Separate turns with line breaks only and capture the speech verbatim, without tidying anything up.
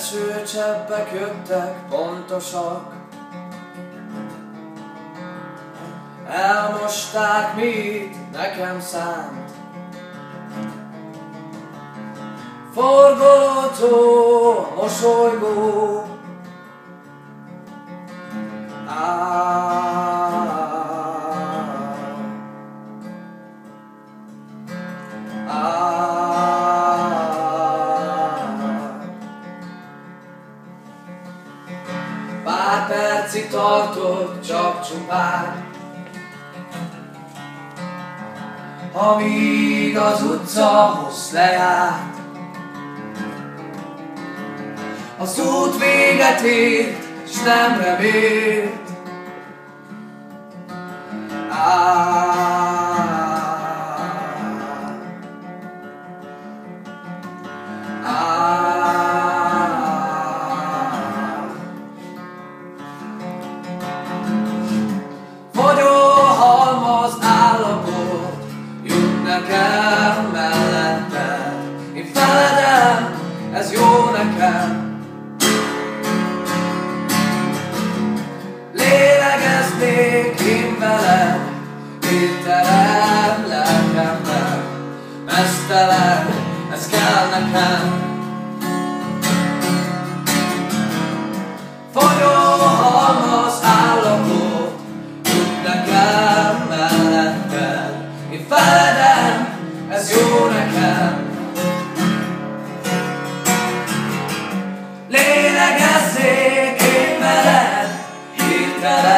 Esőcseppek jöttek pontosak, elmosták, mit nekem szánt. Forgolódzó a mosolygó, áh, áh. Pár percig tartott csak csupán, amíg az utca hossz lejárt. Az út véget ért, s nem remélt. Áh, áh. Fogyó halmaz állapot jut nekem melletted. Én feledem, ez jó nekem. Lélegeznék én veled, hirtelen lelkemben. Meztelen, ez kell nekem. Fogyó halmaz állapot jut nekem melletted. Én feledem, ez jó nekem. Lélegezzék én veled, hirtelen